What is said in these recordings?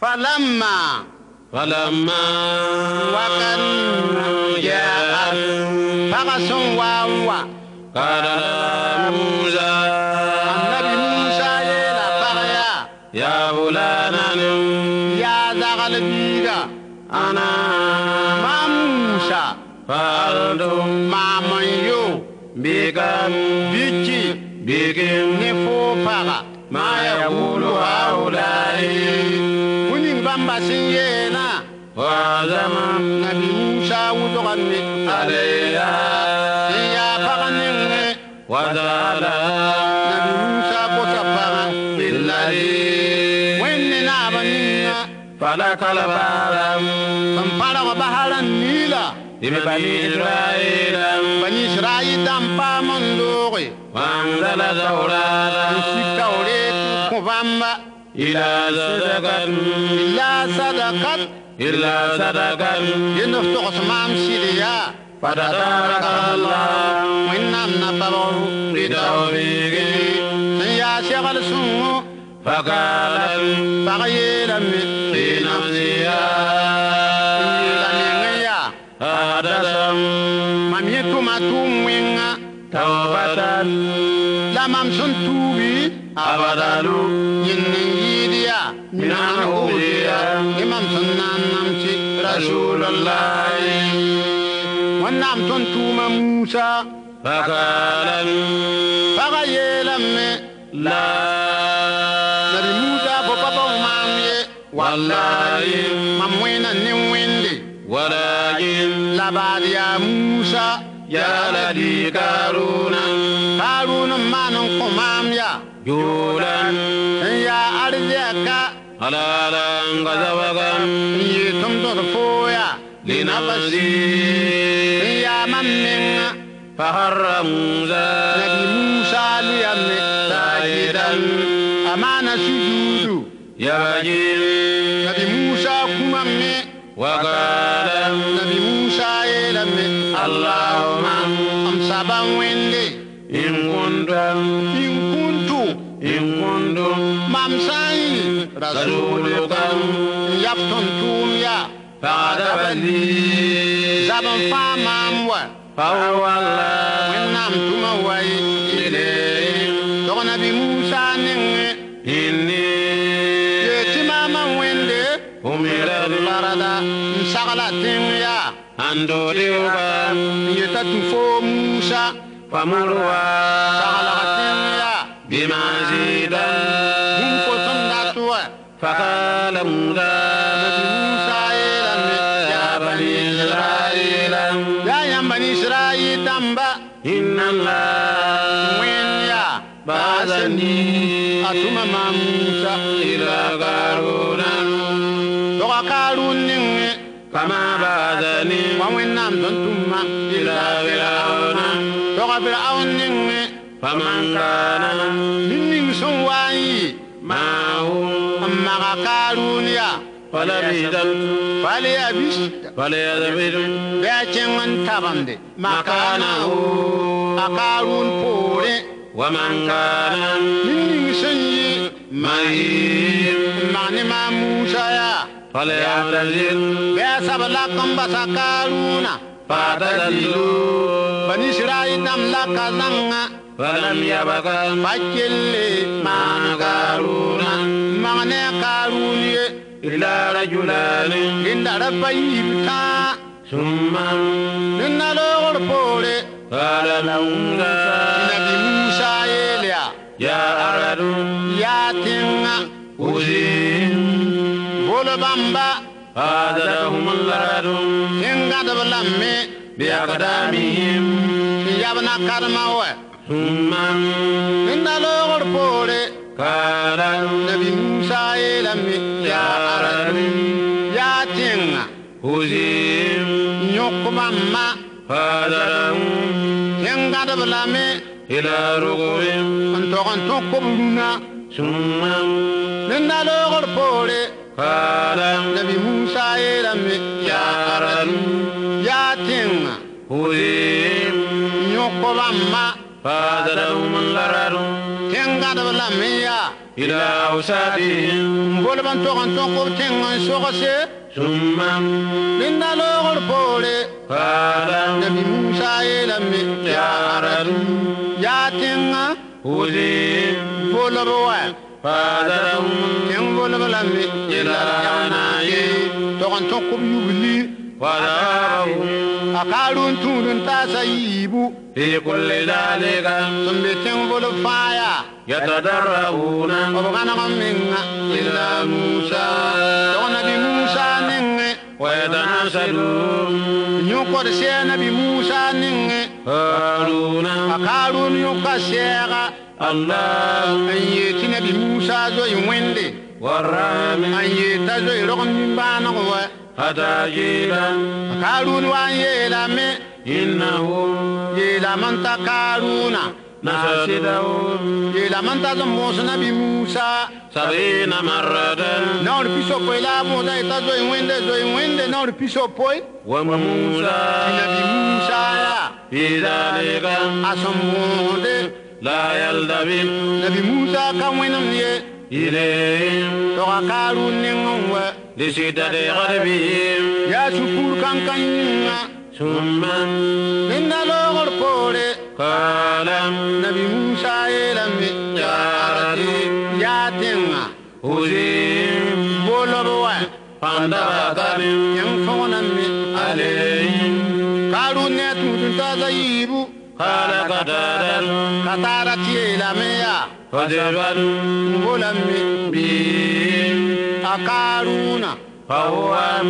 فلما وكان جاء فقسم واوا قال موسى النبي موسى يلا فقيا يا فلانا يا زغل بيغا أنا ما موسى فالدم ما من يو بيغا بيكي بيكي نفو فقا ما يقول هؤلاء ونين بامبا سينا وزمان نبي موسى ودغني عليها يا فغنين وزالا نبي موسى بوسفا بالذي وين نابنينا فلك البارم فانفرغ بحر النيل بني إسرائيل دمبا مندوغي وانزل زورالا سكوريت كفامبا إلى صدقات ينفتق سمام سيريا فتبارك الله وإنام نبره لتوفيقه سيا شغل سمو فقالت فغيلا في نفسها هذا مميتما تومينا توبة لمم سنتوبي أبدالو ينيديا من أنهوديا إمام سنان نمشي رسول الله ونعم سنتوما موسى فقال فغيلا لا نبي موسى فبابا مامي والله مموينا نويندي ولكن لبعد يا موسى يا لدي كارون ما نقمام يا جولا يا أرزاك على لنغزوغا يتم تطفويا لنفسي يا من فهر موسى نبي موسى ليمي ساجدا أمان سجود يا بجيل نبي موسى كمامي وقال نبي موسى يلمي اللهم أمسابا ويندي إن كنت ممساي رسولك يفتن توميا فعدب لي زبن فامام فهو الله ونام تموي إليه دغ نبي موسى إني يتماما ويندي أمير البرد سغلتين يا أندوريوغا يتتفو موسى فمروا سغلتين يا بمزيدا هم فتنداتوا فقال موسى يا بني إسرائيل يا بني إسرائيل تنبا إن الله وين يا بعثني أتم موسى إلى قارون قارون كما بعثني ومن نام ثم إلى فرعون فرعون فمن كان من سواي معه مع قارون يا فليبس لكن من تبند مكانه قارون فوري ومن كان من سيء مهين معني ما موسى يا فليعتزل بيسب لكم بسكارونا فاعتزلوا بني إسرائيل لك زنغا فلم يبقى فجل ما قارونا معنى قاروني إلى رجلان إن ربي بتا ثم إن الغرفور قال لهم نبي موسى يا أرد يا تنغ وزين بامبا هذا لهم الأرض تنغد بلمي بأقدامهم يابنا كرموا ثم إن الغرفور قال نبي موسى يا أرد يا تنغ وزين يقبما هذا لهم تنغد بلمي إلى رغم أنتم تقبلنا ثم إن الغرفور قال نبي موسى يا أرد يا تنغ وزين يقبما فادرهم الأرض تنغد بلميا إلى أوسادهم بولبان توغن توقف تنغن سوغسي ثم لنا لغر بولي قال نبي موسى يلمي يا أرد يا تنغ خذي بولبوا فادرهم تنغ بولبلمي إلى العناي توغن توقف يبلي وذرهم أقالون تونن تاسيبو في كل ذلك ثم تنغ بولفايا يتدرؤون وبغانا منا إلا موسى نبي موسى ننغ ويتناسلون يقول سي نبي موسى ننغ هارون أقالون يقسيغ الله أن يتي نبي موسى زوي ويندي والرام أن يتا زوي رغم من بانغ أتاكيدا أقالون وان يلامي إنه يلامن تقالون نسده يلامن تزموس نبي موسى 70 مرة نور بيسو بوي لا مودا يتا زوي ويندي نور بيسو بوي وموسى نبي موسى في ذلك أسمود لا يلتفت نبي موسى كان وينم إليهم توقعوا نينغوا لشدة غربهم يا شكور كان كان ثم إن لغر بولي قال نبي موسى يلمي يا ردي يا تنغا خذي بولبوا فانطلقت ينفونني عليهم قالوا نتو تزيبو قال قتادة كتارتي لميا فجبت بولمي بهم أقارونا فهو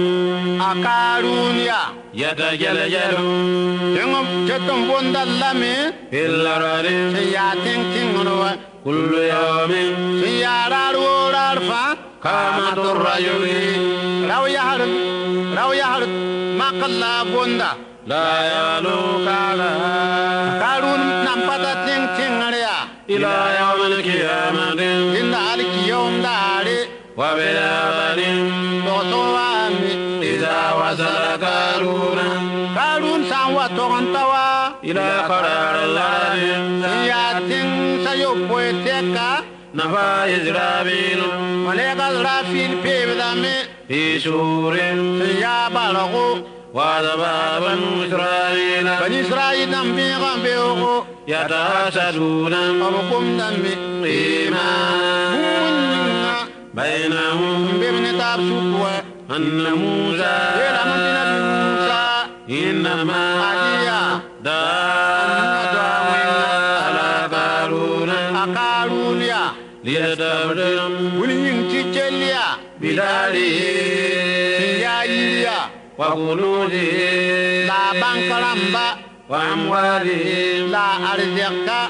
أقارون يا يتجلجل يوم جتم بندلمي في الأرض سياتين تنغنوا كل يوم سيارار ورارفا قامت الرجل راو يحرد ما قلا بندا لا يعلو قارون نمبتا تنغريا إلى يوم القيامة إن عليك يوم داري وبالأبد توتوامي إذا وصل قارون سانوا تغنتوا إلى قرار الأرض سياتين سيوبويتيكا نفى إسرافيل ملك إسرافيل بيبدامي في سور سيابالغو وذباب بنو إسرائيل بني إسرائيل نمبيغا بيوغو يتحسدون أبقم نمبي فيما بينهم بابن تابسوكوا أن موسى يلا من نبي موسى إنما عليا على قارون أقارون يا ليستبدلهم ولين تجليا بداره يا وكنوزه لا بانكرامبا وأموالهم لا أرزقا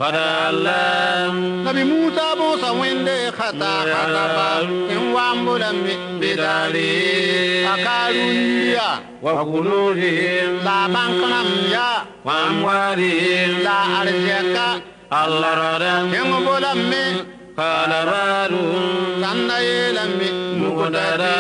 فدعا نبي موسى بوسا ويندي خطا إن وامبولمي بداره أقارون يا وكنوزهم لا بانكرام يا وأموالهم لا أرزقا الله رد إن بولمي قال بعضهم سنة يلمي مقتدى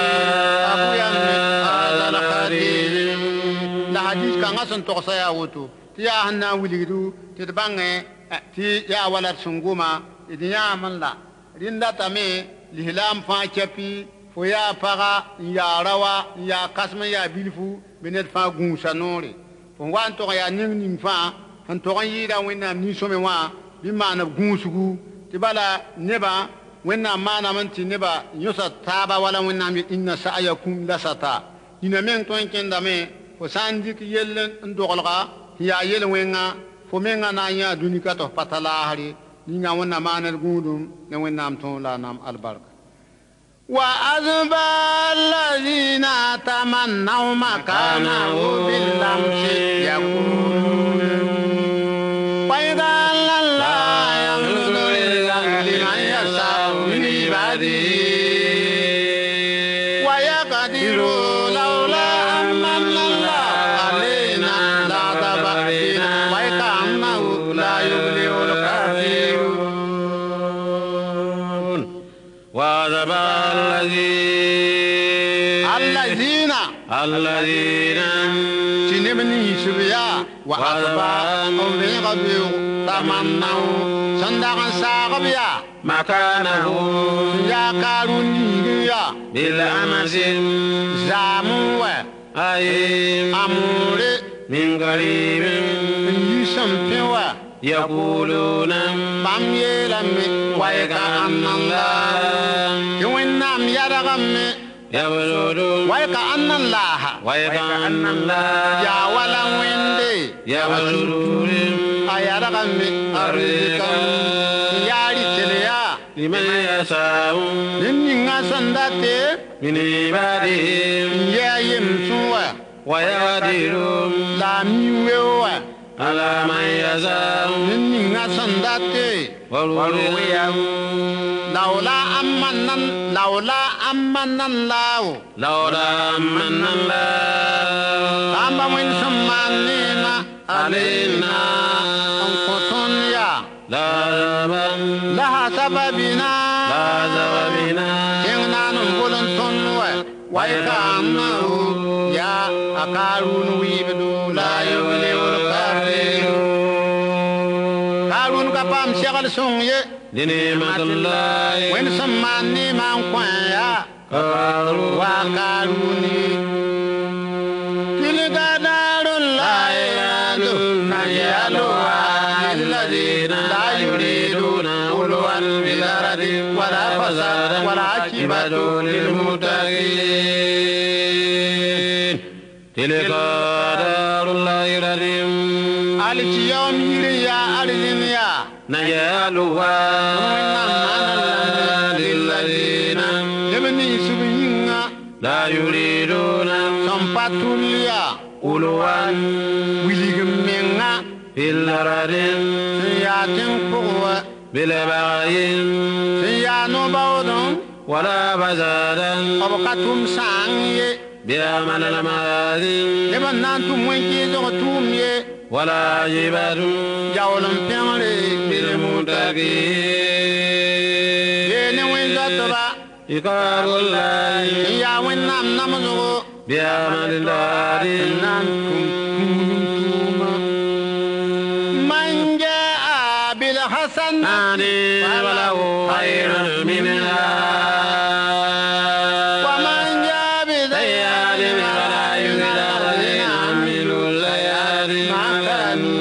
هذا الحديث la hadis kan asan to saya wuto ti ya hanna wulidu ti bange ti ya wala sunguma idinya manla rinda tame lihlam fa chapi fo ya paga ya rawa ya kasma ya bilfu benet fa gun sanore fo wan to ya ning fa han to yi da wena ni some wa bi mana gun sugu ti bala neba wena mana man ti neba yosa taba wala wena mi inna sa'yakum lasata ina men to kenda me fo sandik yellen ndogolga ya yel wenga fo menga na nya dunika to patala hari ninga wonna manar gudum ne wennam ton la nam albarka wa azba alladhina tamannaw makanahu bil lamsi yaqulun wa idha la yamlulu liman yasha'u min ibadihi wa yaqdiru lawla الذين تنبني سبيا وأصبا أمي غبيو تمنوا صندوق ساقبيا مكانه يا كارون يا بالأمس زامو أي أمور من قريب يسمى يقولون بام يلم ويكأن الله يوينام يرغم يبلغون ويكأن الله ويكأن الله يا ولا ويندي يبلغون أيرغم أرزقا يا رجليا لمن يشاء لنينا سنداتي من عبادهم يا يمسوا ويقدر لا ميوه على من يشاء لنينا سنداتي والولي لولا أمن الله لولا من الله أما من سمانينا علينا أنقصن يا لا سببنا كنا نقولن سنوة ويكأنه يا أكارون ويبدو لا يولي الكافرون كارون كبام شغل سنية لنعمة الله وين سماني من قويا وكاروني تلك دار لا يجعلها للذين لا يريدون علوا في الأرض ولا فسادا والعاقبة للمتقين تلك دار الله الرحيم عليك يوم يريا أرزنيا نجعلها للذين لمن سبينا لا يريدون سمباتوليا علوا ويلغمنا في الأرض سياتن قوة بالبغي سيانو باودن ولا فسادا أبقاتهم سانيه بعمل المآذن لمن نانتم وينكي زغتوم يه ولا جبال جاولم بيانري بالمتقين يني وين زاتبا إقاب الله يا وين نام نمزغو بعمل الله نانتم توما من جاء بالحسنة فله خير منها ومن جاء بالسيئة فلا يجزى الذين عملوا السيئات ما كانوا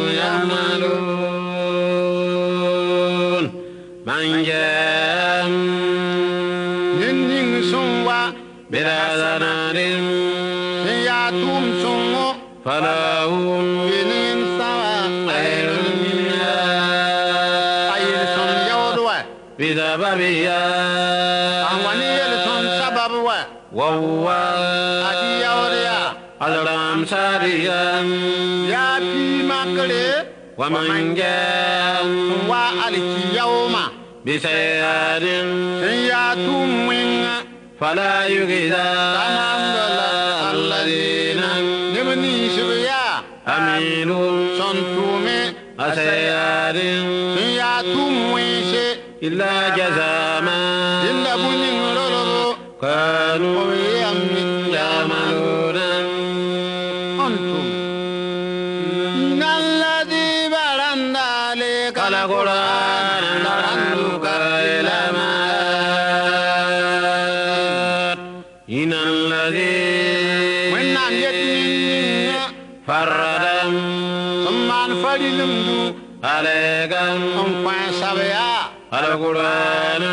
يعملون من جاء نين سنوا بالحسنات سياتهم سنوا فله بنين سوا خير منها أيل سن يودوا بسببها أنواني يلسن سببوا وهو أدي يوديا الأمثاليا يا في مكري ومن جاء وعليك يوم بسيئات سياتهم وين فلا يجزى الذين نبني شبيا عملوا سنتومي السيئات سياتهم وين إلا جزاء ما إلا بنين رلو كانوا يعملون أنتم إن الذي برند عليك القرآن نردك إلى ما إن الذي وإنام يتمنى فرد ثم أنفرد عليك أنقوى سبيا القرآن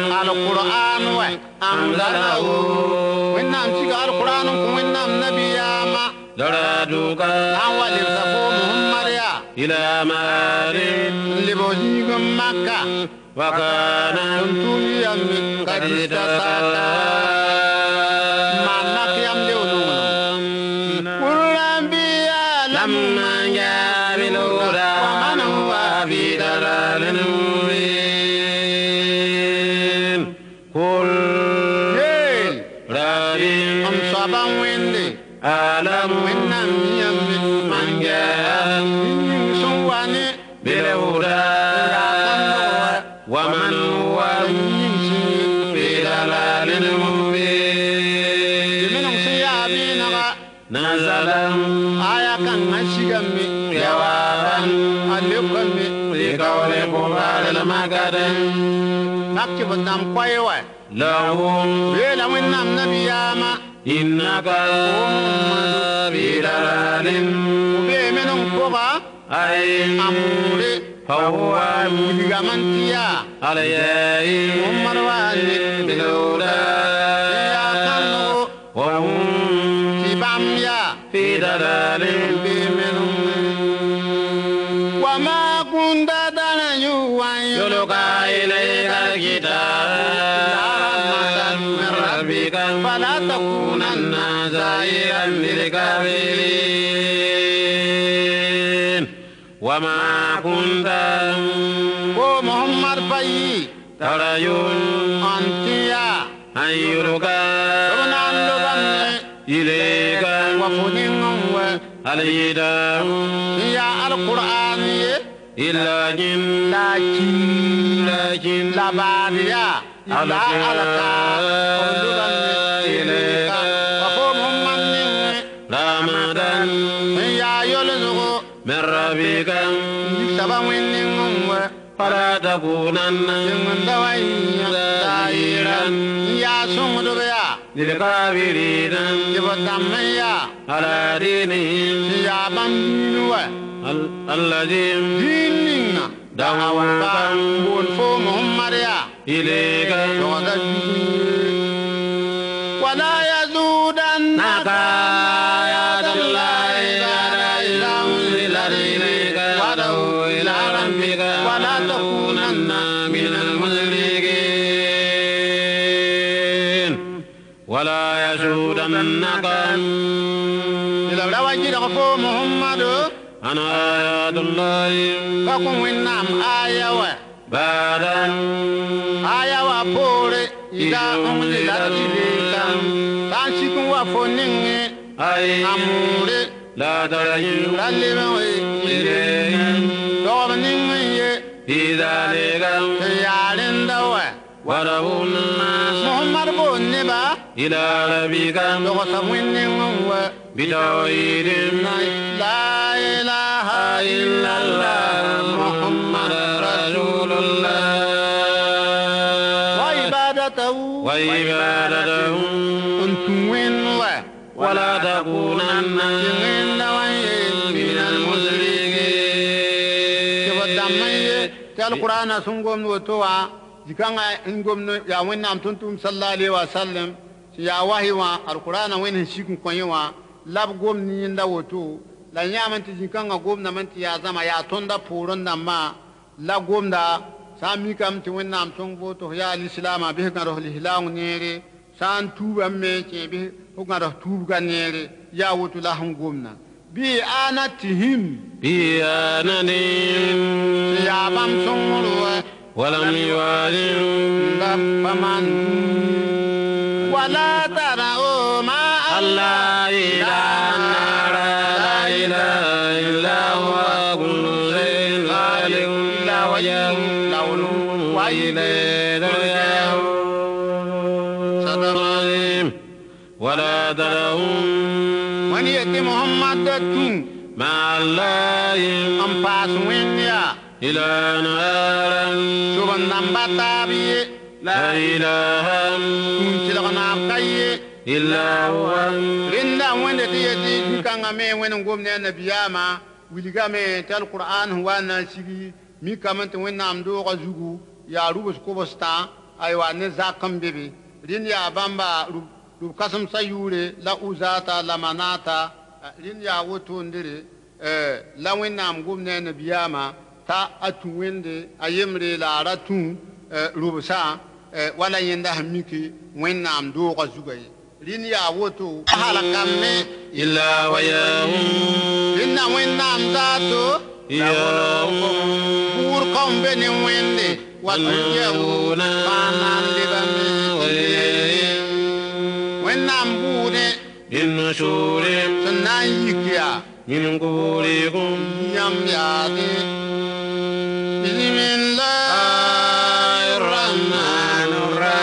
أنزله وإنام سيك القرآن وإنام نبياما نردك أول يرتفو محمد إلى مار لبوزيك مكة وكان كنتم يمي قد استساتا ما نقيم لولوم قل ربي يعلم لما جاء بالهدى ومن هو في ضلال مبين قل ربي أم صبا ويندي أعلم وإنام يمي من جاء سواني بالهدى ومن هو في ضلال مبين نزل آية كان نشيغمي جوابا أليكمي لقول قبال المكان nakki badam kwaiwa لهم bela winnam nabiyama إنك في ضلال ube menun koga أي amure فهو wuligamantiya عليه muhammad wani بالهدى ya kanu وهم tibamya في ضلال ube menun wama kunda dana yuwan يلقى إليك الكتاب من ربك فلا تكونن زائرا للكافرين وما كنت ko muhammad bayi ترجو antiya أن يلقى runan lubanne إليك wafunin wa الكتاب ya alquran ye إلا جن لكن labariya ila alaka lubanne إليك wafo muhammad رحمة ya yolzugo من ربك sabawinin wa فلا تكونن dairan ya sungduya للكافرين jibadamya على دينهم ya bambinuwa الذين dinninga دعوك bol fo muhammad ya إليك ولا يزودنك آيات الله بعد إذا أنزلت إليك وادعو إلى ربك ولا تكونن من المشركين ولا يسودنك إلى وجد غفو محمد عن آيات الله فكم ونام آية بعد آية وفور إذا أنزلت إليك تنسكن وفنين أي أمور لا ترجو للموي إليهم دومنين في ذلك يالين دوا وربوا الناس محمد بنبا إلى ربك دوغسمين بتوحيد لا إله إلا الله محمد رسول الله وعبادته أنتم وين ولا تكونن من المشركين القرآن سنقوم وتوى جكانا نقوم يا وين نام تنتم صلى الله عليه وسلم يا وحي القرآن وين هشيكم كويوا لاب قوم نيندا وتو la nyamanti jinkanga gomna manti ya zama ya tonda puron na ma la gomda sami kam ti wonnam ton voto ya alislam be kan ro lihlaw nere san tuba me ke be ko kan ro tuba nere ya wotu la hum gomna bi anatihim bi ananim ya bam songro ولم يوالم faman wala tarau ma الله لا إله إلا هو كل شيء خالق لا وجه لون وإليه ترجعون ولا ترون من يتي محمد تون مع الله am pas wenya إلى نهارا suban nambatabi لا إله tun tilgana kaye إلا هو rinda wanda ti yati kanga me wena ngomne nabiyama wiliga me tal qur'an huwa na sigi mi kamanta wena amdo ga zugu ya rubus ko basta aywa ne zakam bebe rin ya bamba rub kasam sayure la uzata la manata rin ya woto ndire la wena ngomne nabiyama ta atu wende ayemre la ratu rubusa wala yenda hamiki wena amdo ga zugaye rin ya woto halakamme إلا وياه inna wennam zato bur kom beni wende watujewuna panan libami wennam bude بالنشور sanan yikya من قبوركم nyam yaade bismillah الرحمن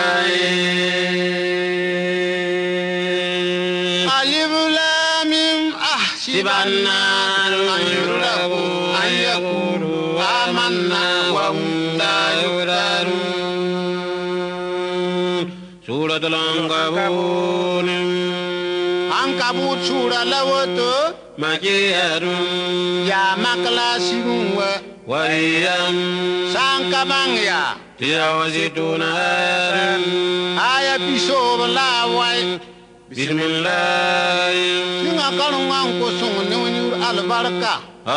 الرحيم alif lam mim ahsibanna an yurabu an yaqulu amanna wa hum la yuftanun سورة العنكبوت عنكبوت سورة لوتو مكية يا مكلا سيرون وهي سانكبان يا 69 آية بيسوب لا واي بسم الله تنغا كالون عنكو سون نونيور البركة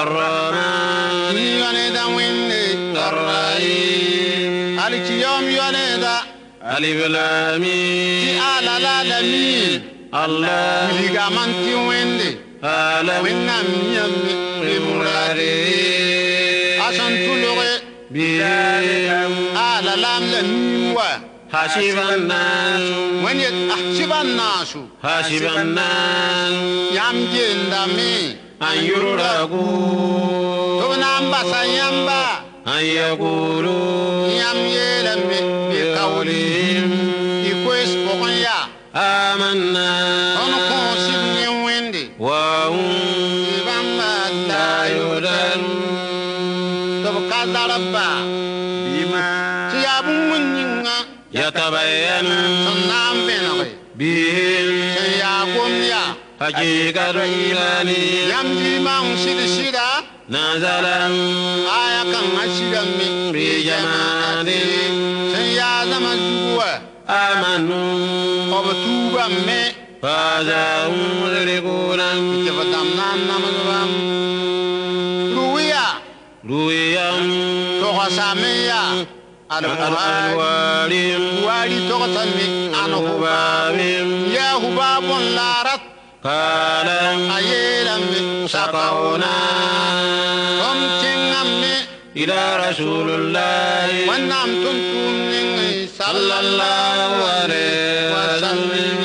الرحمن يونيدا ويني الرحيم أليك يوم يونيدا ألف لام تي آلا لا لمين الله وليغا من تي ويندي أعلم وينام يم بمرادي أسان تلغي بذلك آلا لام لمين حسب الناس وين يحسب الناس حسب الناس يام جندامي أن يتركوا تونام باسا يامبا أن يقولوا يام يلم بقولهم يكويس بقيا آمنا ونكون سيدني ويندي وهم بما لا لا يدرون تبقى ضربا بما تيابو منينا يتبين سنام بينغي بهم تيابون يا حقيقة الإيمان يمجي ما سيد سيدا نزل آية كان سيدا في جماعة تيابو مزوة آمنوا وبتوبا مي فاذا هم مدركون تفدمنا نمزوام رويا رويا تغساميا الألوان والي تغسامي أنه باب يا هباب لارت قال أيلا سقونا هم تنمي إلى رسول الله ونام تنتم صلى الله عليه وسلم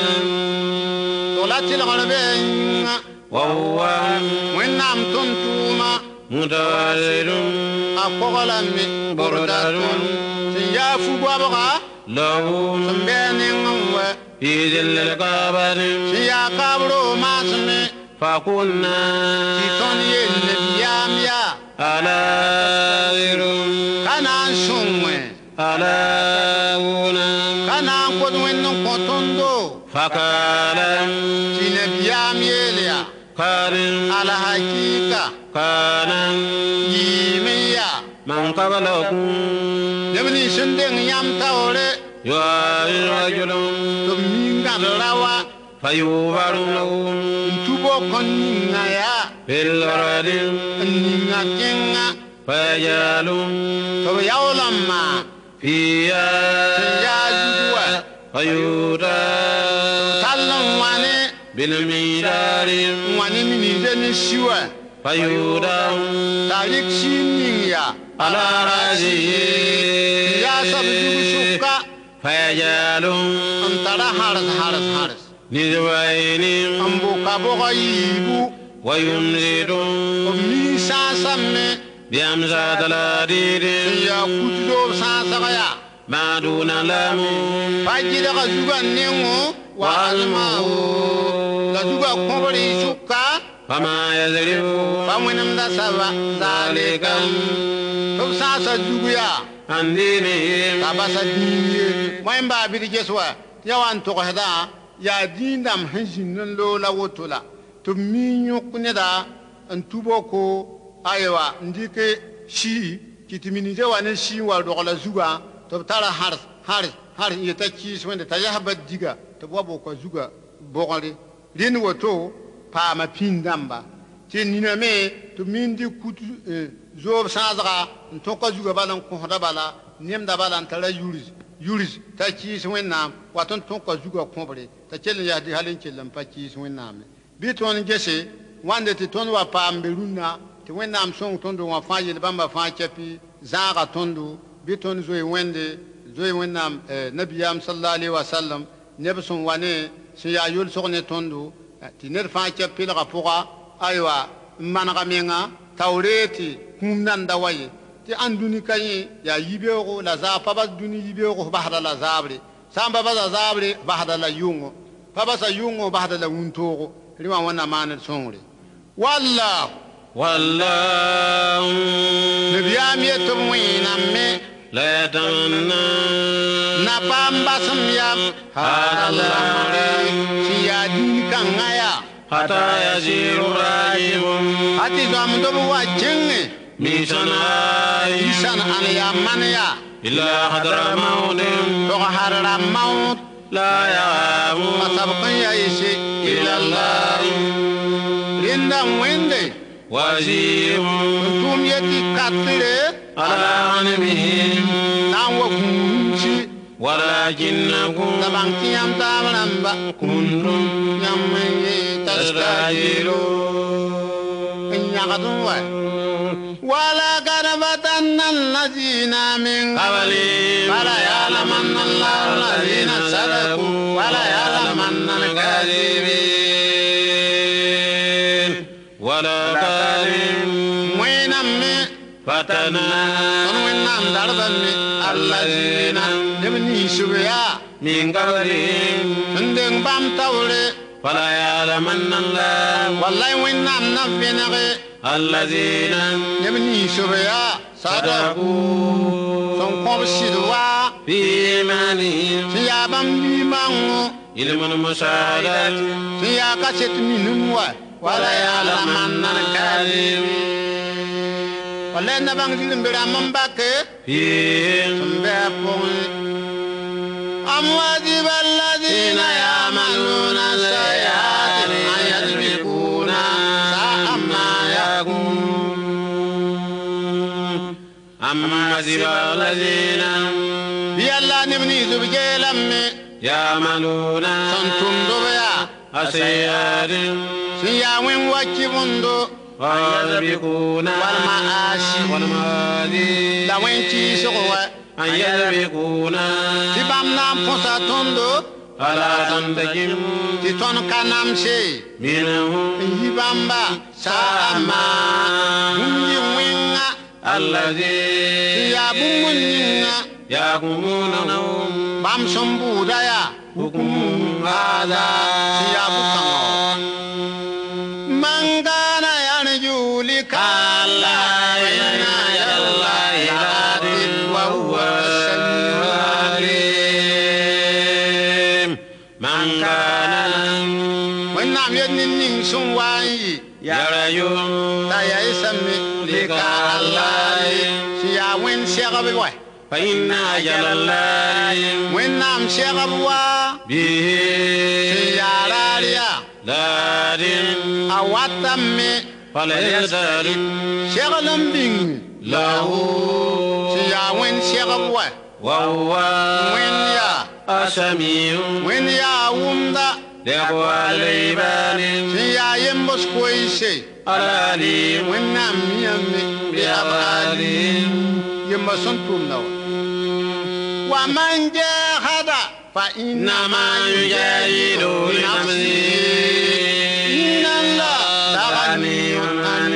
طلعت الغربين وهو ونام تنتم متوسل أقول من بردة سيافو بابغا له سنبين في ذل القبر سيا قبرو ما سمي فقلنا تيتون يلبيام يا ألا ذر كان سمي ألا هنا كان قد وين قطندو فقال تنبيام يليا قال على حقيقة كان يميا من قبلكم نبني سندن يام تاوري يعاين رجل تمين روا فيوبر له نتوبو كنينا يا في الأرض نينا كينا فيجعل تو يولما فيها سياجدوا فيوتا تلن واني بالميدار واني مني دني شوى فيوتا تاريخ سينيا على رأسه يا سبجو سوكا فيجعل انترى حارس نذوين أمبوكا بوغا ييبو وينزل أمي ساسمي بأمسات الأدير يا كتلو ساسغيا ما دون لام فاجد غزوغا نيمو وعلماو غزوغا كوبري سوكا فما يزرف فمنم دا سبا ذلك تو ساسا جوغيا عن دينهم تاباسا ديني وين بابي دي جسوا يوان توغدا يا دين دام هنجن لولا وتولا تمين يقندا ان توبوكو ايوا نديكي شي كيتميني جوان شي والدوغلا زوغا تبتالا هارس يتاكي سوين تجاهبت ديغا تبوابوكو زوغا بوغالي لين وتو paama pin damba ti nina me to min di kutu zob sazga to ko juga balan ko hoda bala nem da balan tara yuris ta ki so wennam waton to ko juga ko bare ta kel ya di halin kellan pa ki so wennam bi ton gese wande ti ton wa pambe runna ti wennam son ton do wa faje bamba fa chapi zaga tondo bi ton zoy wennam nabiyam sallallahu alaihi wasallam nebson wane si ya yul sogne tondo ti ner fa ca pilga puga aywa manga menga tawreti kumnan da waye ti anduni kanye ya yibego la za paba duni yibego bahda la zabre samba ba zabre bahda la yungo paba sa yungo bahda la untogo riwa wana manar songre wallahu nabiyam yetum wina me لا يتمنى na pambasum yam hada lamri siyadi kangaya حتى يسير راكب ati zam do wa jingi من صنعاء isan an ya manaya إلا حضر موت to harra maut لا يهاب masabqan ya isi إلى الله rinda wende وزير tum yeti katire على عنبه nan wa kunci ولكنكم tabang tiam tamaramba كنتم nyamaye تستعجلون nyakatun wa wala karabatanna allazina min قبلهم فلا يعلمن الله الذين صدقوا ولا يعلمن الكاذبين ولقد وينمي فتنا ونوينام داربني الذين نبني سبيا من قبلهم تندن بام تولي فلا يعلمن الله والله وينام نفينغي الذين نبني سبيا صدقوا سنقوم سيدوا في إيمانهم سيابام ليمانو علم المشاهدة سيا كاسيت منوا ولا يعلمن الكاذبين ولا نبان زين برامم باكي فيهم أم واجب الذين يعملون السيئات أن يسبقونا ساء ما يكون أما حسب الذين بيلا نبني زبجيلم يعملون سنتم دبيا السيئات سيا وين وجبندو ويسبقون والمعاشي والمعادي لا وين تيسقوا أن يسبقون تبام نام فسا تندو فلا تنتجم تتون كنام شي منهم يبامبا ساما مني وينغا الذي يا بومنينغا يحكمونهم بام سمبودايا حكم هذا يا بوكانو من كان يرجو لقاء الله فإن الله لطيف وهو السميع العليم من كان ونعم يدنين سواي يرجو تايا يسمي لقاء الله سيا وين شغبوا فإن أجل الله ونعم شغبوا به سيا راريا لكن أواتمي فليسأل شغلن بين له سيا وين شغبوا وهو وين يا السميع وين يا ومدا لأقوال العباد سيا يمبس كويسي العليم وين نعم يمي بأفعالهم يمبسون تومنا ومن جاهد فإنما يجاهد لنفسه إن الله لغني عن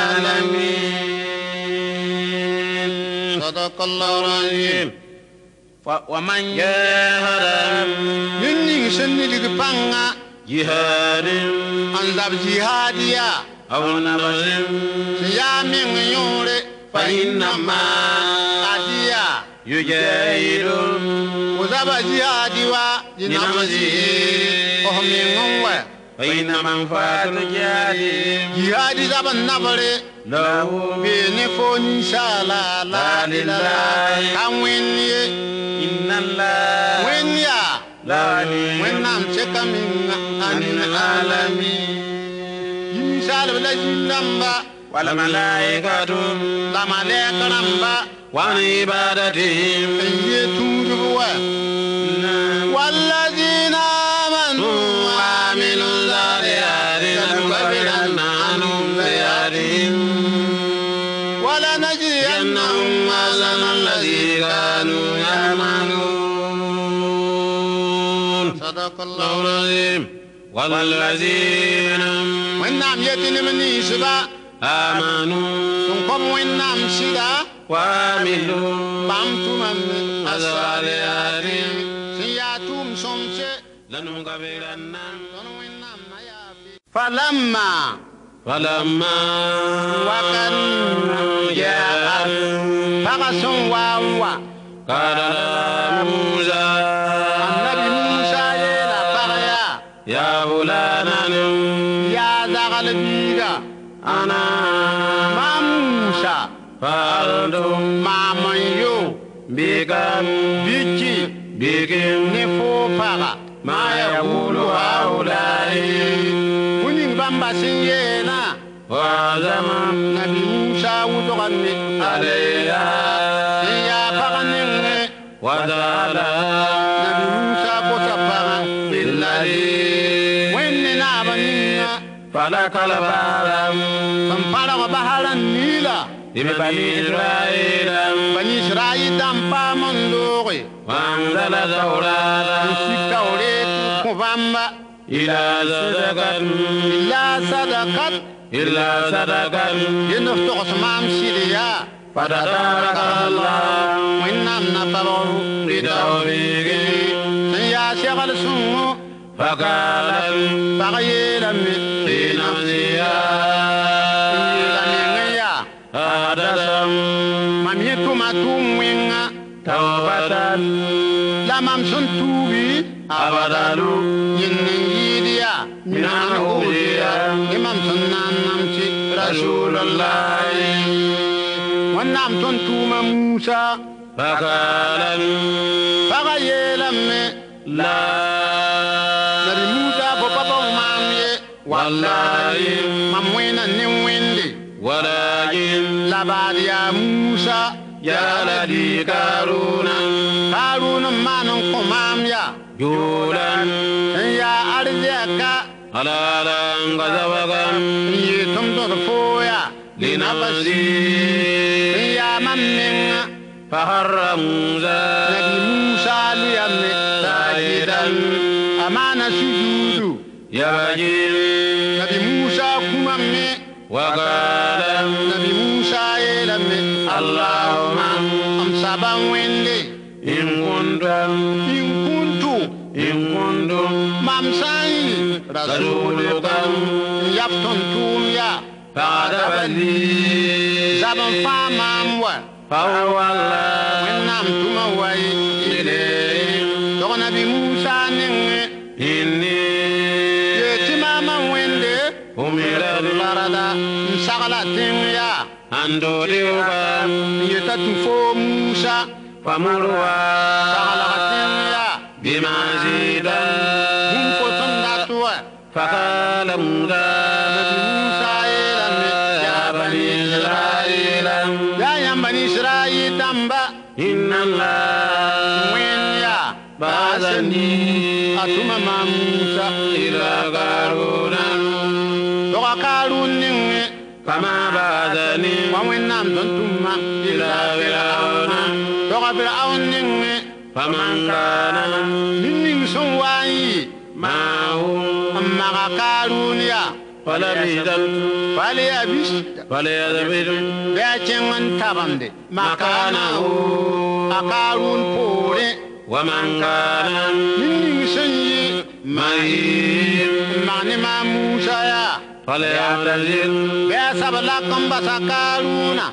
العالمين صدق الله العظيم ومن جاهد ينين سني لغبانا جهاد أنزاب جهاديا أو نفس يا من يوري فإنما أديا يجاهد وزاب جهاديا لنفسه وهم ينغوا فإن منفعة الجهاد جهادي زاب النبري له بنفون شاء لا لله كم ويني إن الله وينيا لا وين نام شكا من عن العالمين يمشال بلجين نمبا والملائكة لا ملاك نمبا وعن عبادتهم يتوجبوا والذين آمنوا وعملوا الصالحات لنكفرن عنهم سيئاتهم ولنجزينهم أحسن الذي كانوا يعملون صدق الله العظيم والذين وين نام يتنمني سبا آمنوا تنقم وين نام سيدا وعملوا بامتم الصالحات سياتم سمسي لنكفرن فلما وكان جاء فقسوا وانوا قال موسى ya zagal biga أنا mamusa فعلت mamon yo بك biki بك ne fo paga ما يقول هؤلاء kunin bamba singena وعزم nabi musa wudoganne عليها ya paganin وزال nabi musa ko sapaga بالذي wenne na baninga فلك الباب kampala ko baharan nila لبني إسرائيل bani israil dampa mondore وأنزل توراة sikawre ko bamba إلى صدقة illa sadakat إلا صدقة yendo to osmam sidiya فتبارك الله winnam na babaru بتوفيقه ya shagal sungo فقالت bagayela mi في نفسها ya حدث mamietu matumwenga توبة lamam sun tubi أبدل yinnin yidiya من أنهودية imam sunnan namci رسول الله wannan tun tuma musa فقالت bagayela mi لا nabi musa fo papa mamye والله mamwena ni wende ولكن labari ya musa يا لدي كارون harun manon kumam ya جولا ya arzika حلالا غزوغا yi tumtur foya لنفسي ya mammin فخر موسى nabi musa liyamme ساجدا amana sujudu يبكي nabi musa kumamme وقال nabi musa yelamme اللهم am saban wende إن كنت in kuntu mam sai رسولك yafton tum ya فعتب لي zaban famam wa فهو الله wennam tuma wai إليه to nabi musa ninge إني yeti mama wende أمرت barada nsagala tin ya أن تطيعك yeta tufo musa فمرها sagala tin ya بما زيدا hum ko tunda tuwa فقال موسى musa yelamme يا بني إسرائيل ya yan bani israil tamba إن الله wen ya بعثني atuma ma musa إلى قارون doga karun ninge كما بعثني wa wennam don tumma إلى فرعون doga fir'aun ninge فمن كان ninning sun wayi معه amma ga karun ya فلبث fali ya bis فليذبح ya cengan tabande makana مكانه a karun pore ومن كان ninning sun yi معه mani ma musa ya فليعتزل ya sabala kan basa karuna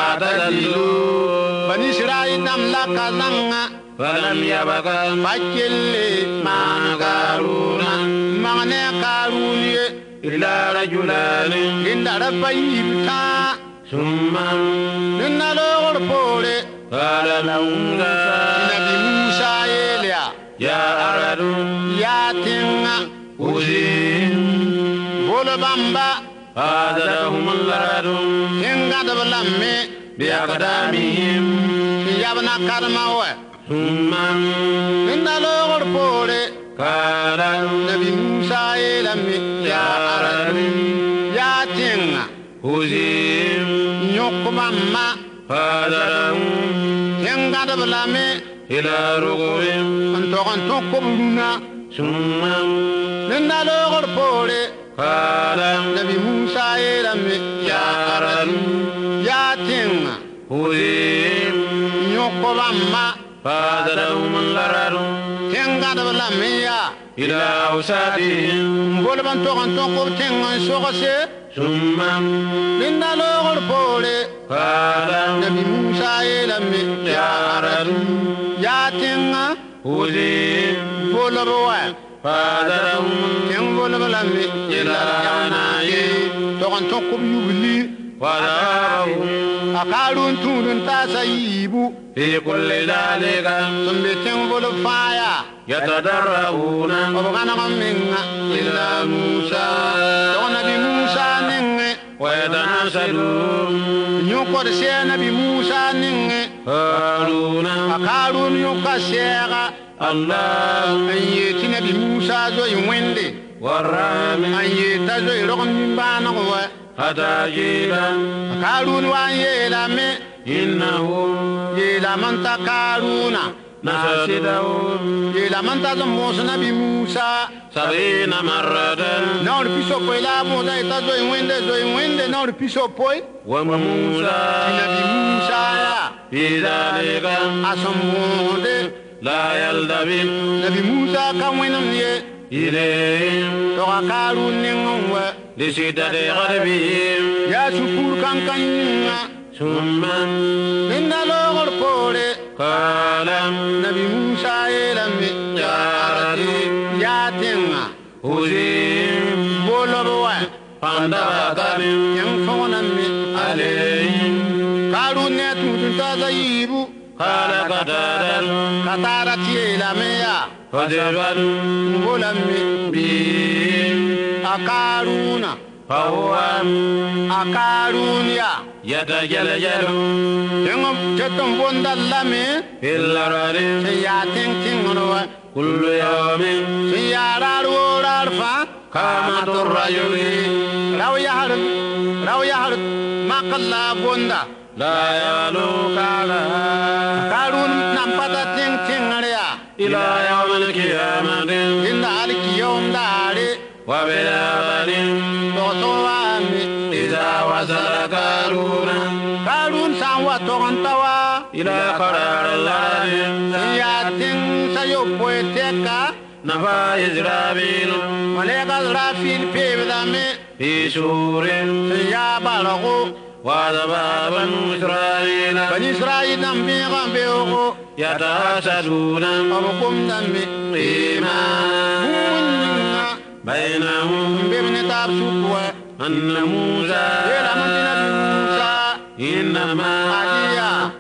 فاعتزلوا bani israil dam la kazanga فلم يبق fakelle مع قارون magne karun ye إلا رجلان linda rabba yibta ثم ninna logor pore قال له موسى nabi musa yelia يا أرد ya tinga أوزي bolo bamba فأخذتهم الأرض tinga dablamme بأقدامهم yabna karmawe ثم ninna logor pore قال nabi musa yelamme يا أرد ya tinga أوزي nyokbamma فأخذتهم tinga dablamme إلى ركب antogon tokobruna ثم ninna logor pore قال nabi musa yelamme يا أرد ya tinga أوزي nyokbamma فأخذتهم الأرض tinga dablamme ya إلى أوسادهم bolban togon tokob tinga sogose ثم ninna logor pore قال nabi musa yelamme يا أرد ya tinga أوزي bolbo wa فادرهم تنبول بلمي إلى نايم تغن تقب يبلي وذابهم أقارون تون تاسيبو في كل ذلك سنبي تنبول فايا يتدرؤون وبغانا منا إلا موسى نبي موسى ننغ ويتناسلون يقول سي نبي موسى ننغ هارون أقارون يقسيغ الله أن يتي نبي موسى زوي ويندي والرام أن يتزوي رغم من بانغ أتاجيلا أقارون وان يلامي إنه يلامن تقارون نسدهم يلامن تزموس نبي موسى 70 مرة نور بيسو بوي لا مودا يتزوي ويندي نور بيسو بوي وموسى نبي موسى في ذلك أسمود لا يلتفت نبي موسى كان وينم يه إليهم تقارون ننغ لشدة غربهم يا سفور كان كان ثم إن لغر كوري قال نبي موسى يلمي يا رجل يا تنغ هزيم بولبوا فاندبت ينفونمي عليهم قالوا نتو تزيبو قال قتادة كتارت يلمي فجبت بولمي بهم أقارون فهو أقارون يتجلجل ينغم جتم بوندلمي في الأرض يا تنغ كل يوم سيارة ورارفا قامت الرجل راو يحرد ما قلا بوندا لا يلو قارون نمبتا تنغ ريا إلى يوم القيامة إن عليك يوم داري وبالأبد توتوامي إذا وصل قارون سانوا تغنتوا إلى قرار الأرض يا تنغ سيوبويتك نفى إسرافيل ملك إسرافيل بيبدامي في سور يا بلغو وأصبح بنو إسرائيل بني إسرائيل نمبي غنبيوغو يتحاسدون أبقم نمبي فيما بينهم بابن تابسوكوا أن موسى إلى من نبي موسى إنما أديا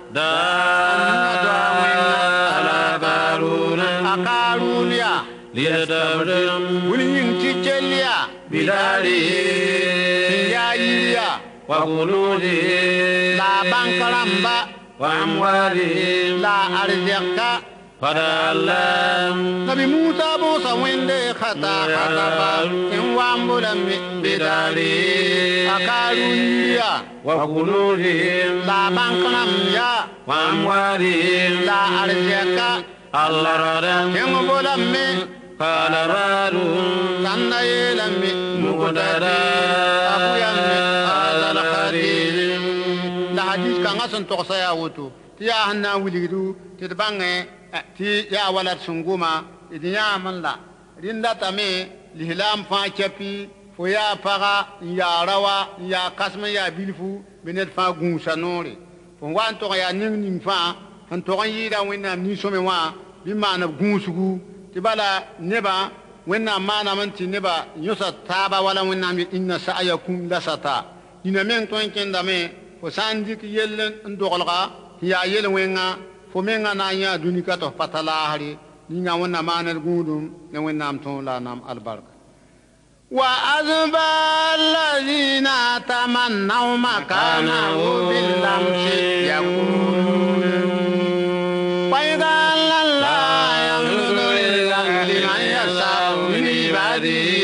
على قارون أقارون يا ليستبدل ولين تجليا بداره يا وكنوزه لا بانكرامبا وأمواله لا أرزقك فدعا نبي موسى بوسا ويندي خطا با إن وامبولمي بداره أقارون يا وكنوزه لا بانكرام يا وأمواله لا أرزقك الله رد إن بولمي قال رادون كان يلمي مقتدى أبو يمي هذا الحديث la hadis kan asan to saya woto ti ya hanna wulidu ti bange ti ya wala sunguma idinya manla rinda tame lihlam fa chapi fo ya paga ya rawa ya kasma ya bilfu benet fa gun sanore fo wan to ya ning fa han to yi da wenna ni so me wa bi mana gun sugu ti bala neba wenna mana man ti neba yusa taba wala wenna mi inna sa'yakum lasata ina men to kenda me fo sandik yellen ndogolga ya yel wenga fo menga na ya dunika to patala hari ninga wonna manal gudum ne wenna am ton la nam albarka wa azba alladhina tamannaw makanahu bil lamsi yaqulun faidan la yamdu liman yasau min ibadihi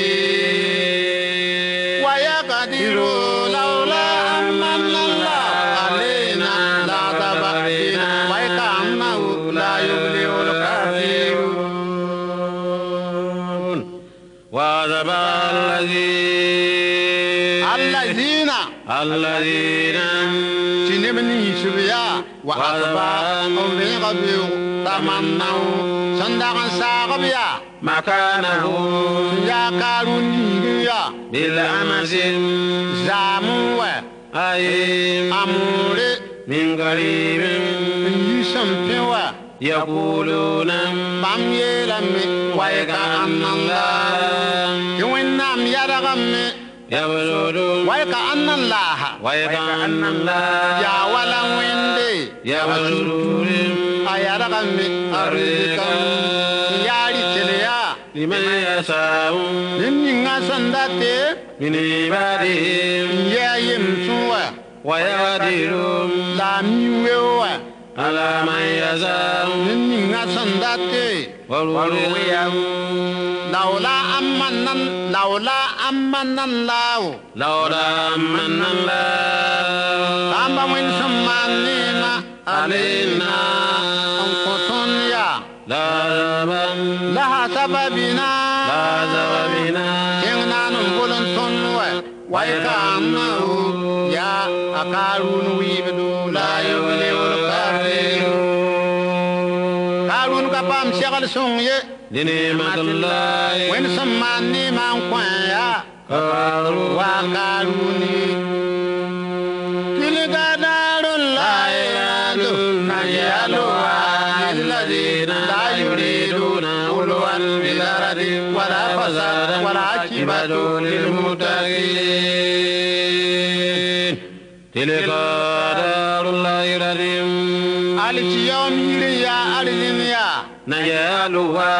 wa yaqdiru lawla الذين سنبني سبيا وأصبا أولي غبيو تمنوا صندوق ساقبيا مكانه يا كارونيا بالأمس زامو أي أموري من قريب يسمى يقولون بام يلم ويكأن الله يوينام يرغم يبلغون ويكأن الله ويكأن الله يا ولا ويندي يبلغون أيرغم أرزقا يا رجليا لمن يشاء نينغا سنداتي من عبادهم يا يمسوا ويقدرون لا ميوه على من يشاء نينغا سنداتي والوليا لولا أمن الله لولا من الله أما من سمانينا علينا أنقصن يا لها سببنا كنا نقول سنوة ويكأنه يا أكارون ويبدو لا يبلغ الكافرون كارون كبام شغل سنية لنعمة الله وين سماني من قويا وكاروني تلك دار الله نجعلها للذين لا يريدون علوا في الأرض ولا فسادا والعاقبة للمتقين تلك دار الله العظيم ألف يوم يا أرزنيا نجعلها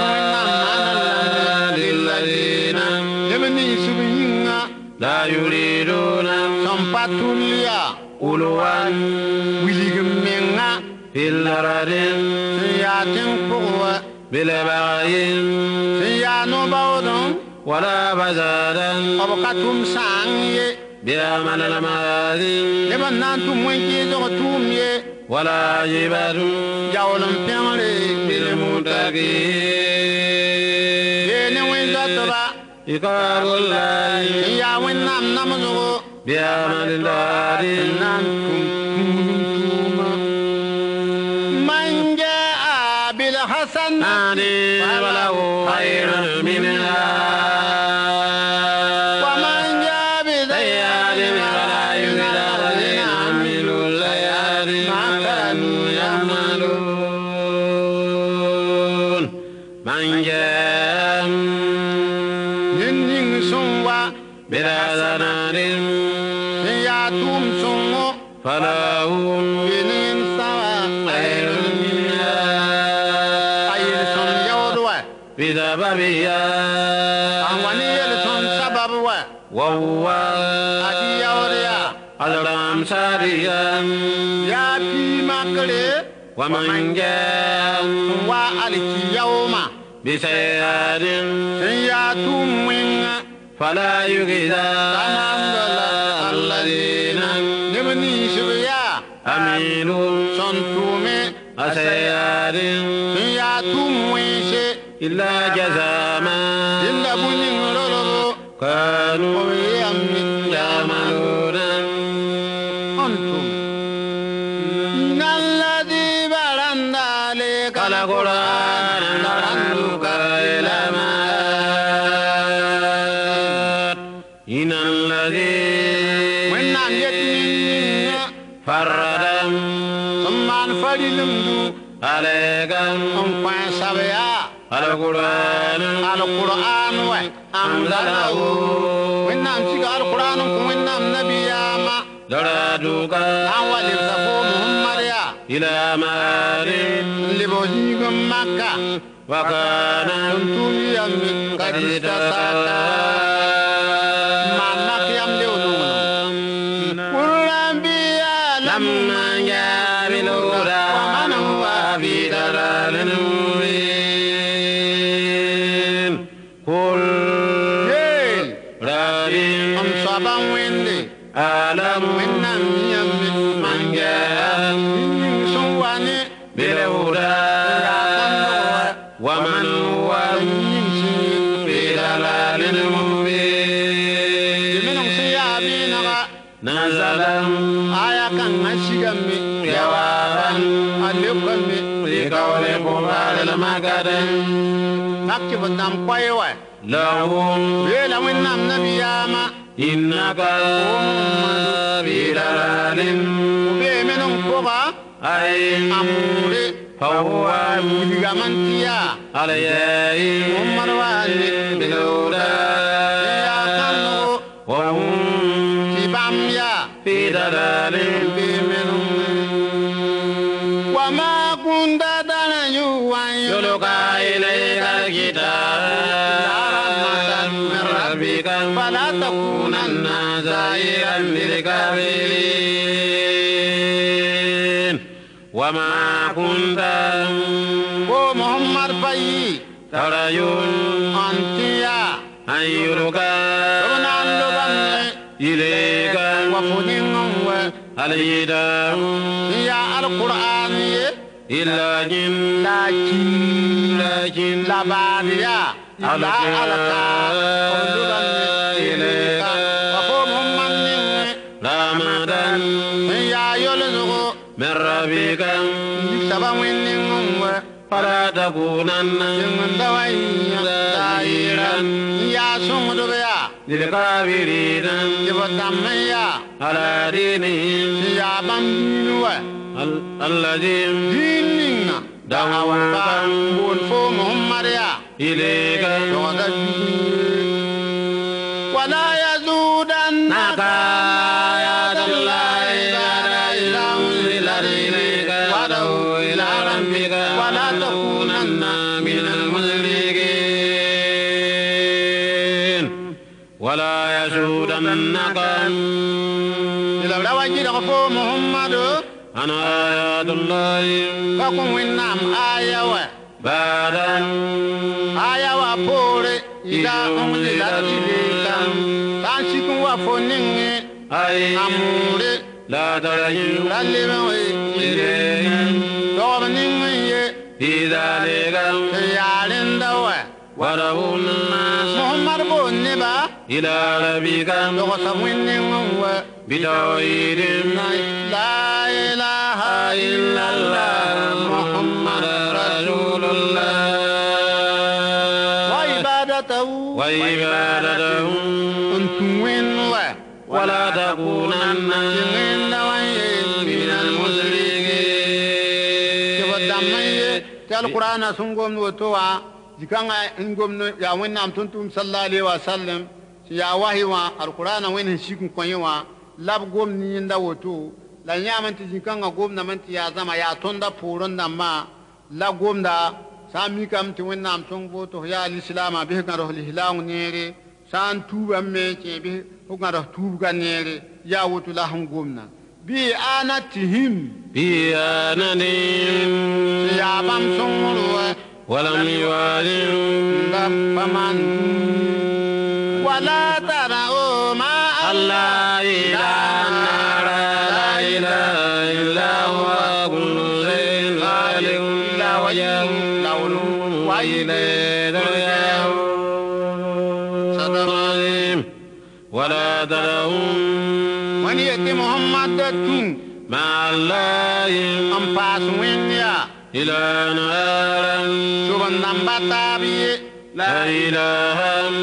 للذين يمني سبينا لا يريدون سمباتوليا علوا ويلغمنا في الأرض سياتين قوة بلا بغي سيانو باودون ولا فسادا أبقاتهم سانية بعمل المآذن يبنانتم وينكي زغتومي ولا عجبة جاولم بيانري للمتقين يني ويزاتبا إقاب الله يا وينام نمزغو بعمل الآذن نانتم توما من جاء بالحسنة فله خير منها ومن جاء بسيئة فلا يجزى الذين عملوا السيئات ما كانوا يعملون من جاء نين سنوا بالحسنات سياتهم سنوا فله بنين سوا خير منها أيل سن يودوا بسببها أنواني يلسن سببوا وهو أدي يوريا الأمثاليا يا بيما كري ومن جاء وألكي يوما بسيئات سياتهم وين فلا يجزى الذين نبني سبيا عملوا سنتومي السيئات سياتهم وين إلا جزاء ما إلا بنين رلو كانوا يعملون أنتم إن الذي برنا عليك القرآن نردك إلى معاد إن الذي وإنام يتنين فرد ثم أنفرلمدو عليك أنقوان سبيا القرآن وأنزله وإنام سيغا القرآن وإنام نبياما نردك أول يبتفو محمد إلى معاد لبوزيغ مكة وكان أنتم يمن قد استساكا ما نقيم لولون قل ربي لما جاء بالهدى ومن هو في ضلال مبين قل ربي أم صبا ويندي أعلم وإنام يمن من جاء سواني بالهدى ومن هو في ضلال مبين نزل آية كان أشيغمي جوابا أليكمي لقول قبال المكان نكتب الدم قوي لهم ويلا وإنام نبياما إنك في ضلال وبيمنهم قبا أي أموري فهو ولغمانتيا عليه محمد واني بالهدى يا كانو وهم تباميا في دلال بمنهم وما كنت ترجو أن يلقى إليك الكتاب من ربك فلا تكونن زائرا للكافرين وما كنت ومحمد فاي ترجو أنتيا أن يلقى إليك وفنهم الكتاب يا القرآن إلا جن لكن لا باريا لا ألقى إليك وفهم من رمضان يا يلزغ من ربك سبوينهم فلا تكونن من دوين دائرا يا سمدبيا للكافرين يبتميا على دينهم يا بامبينوا الذين ديننا دعوة بولفو محمد إليك ولا يزودنك آيات الله إلى أنزل إليك وادعو إلى ربك ولا تكونن من المشركين ولا يسودنك إلى الوجه غفو محمد عن آيات الله فكم ونام آية بعد آية وفوري إذا أنزل إليك تنسكم وفنين أي أموري لا ترجو للموي إليهم دوبنين في ذلك يالين دوا ودعو الناس محمد بونبا إلى ربك دوسمين بتوحيد لا إله إلا الله محمد رسول الله وعبادته أنتم وين ولا تكونن من المشركين القرآن سنقوم وتوا جكان إنقوم يا وين نام تنتم صلى الله عليه وسلم يا وحي القرآن وين هشيكم كونيوا لاب قوم نيندا وتو la nyamanti jinkanga gomna manti ya zama ya tonda puron da ma la gomda sami kam ti wonnam songbo to ya alislama be ngaro hilaw nere san tuba me ke be ngaro tuba nere ya wutu la hum gomna bi anatihim ya bam songro ولم يوالهم فمن ولا تروا ما الله إله لا إله إلا هو كل شيء خالق إلا وجهه له وإليه ترجعون ولا تروا من يأتي محمد مع الله أنفاس وينيا إلى نهارا شوفن نمبتابي لا إله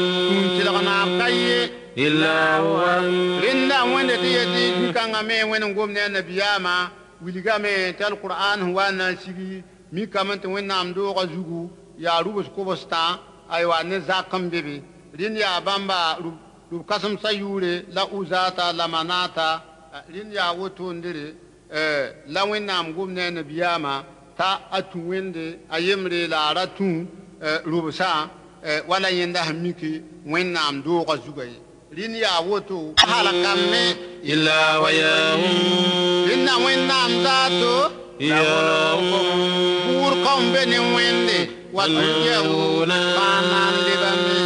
إلا هو رندا وين تيجي كان مي وين قوم نبياما ولقى مي تال القرآن هو ناسيري مي كمان وين نامدو غزوجو يا روبس كوبستا أيوة نزاكم بيبي رين يا بامبا روب كاسم سيوري لا أوزاتا لا مناتا رين يا وتوندري لا وين نام قوم نبياما ta atuwende ayemre la ratu rubsa wala yenda hamiki wennam do ko zugay rin ya woto halakamme illa wayahu inna wennam zato ya bur kombe ni wende watuyuna panan libame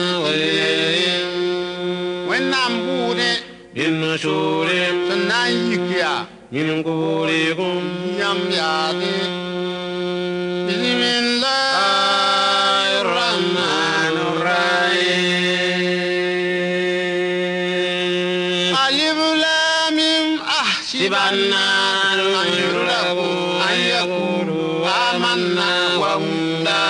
wennam bude inshuri sanayikya min qurikum yam yadi بسم الله الرحمن الرحيم ألف لام ميم أحسب الناس أن يتركوا أن يقولوا آمنا وهم لا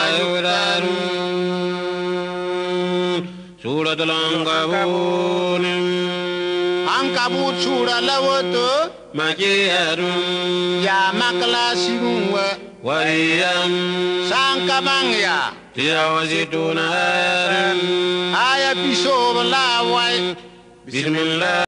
يفتنون سورة العنكبوت عنكبوت سورة لوتو مكية يا مكلا سيرون وأيام سانكمانيا تجاوزتون آية بيسوم الله واي بسم الله